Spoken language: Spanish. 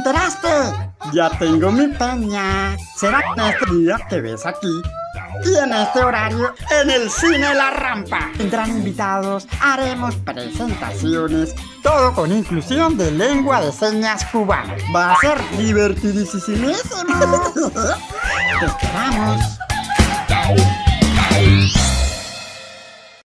enteraste? Ya tengo mi peña. Será en este día que ves aquí y en este horario en el Cine La Rampa. Tendrán invitados, haremos presentaciones, todo con inclusión de lengua de señas cubana. Va a ser divertidísimo. Te esperamos.